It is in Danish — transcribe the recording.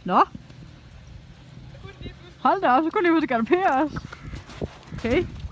Nå. Hold da op, så kunne de jo galopere os. Okay.